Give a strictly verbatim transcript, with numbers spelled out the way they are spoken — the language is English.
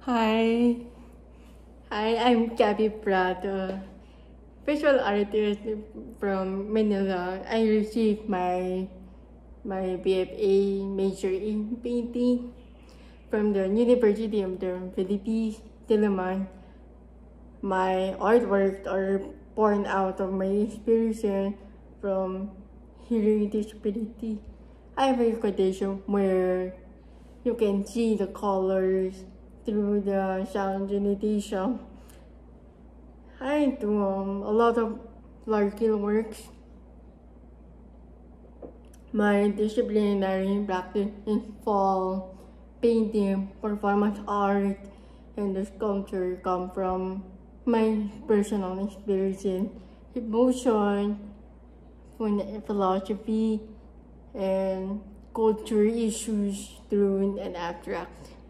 Hi, hi, I'm Gabby Prado, visual artist from Manila. I received my my B F A major in painting from the University of the Philippines, Diliman. My artworks are born out of my inspiration from hearing disability. I have a quotation where you can see the colors through the sound generation. I do um, a lot of large-scale works. My disciplinary practice involves painting, performance art, and the sculpture come from my personal experience, emotion, philosophy, and culture issues through an abstract.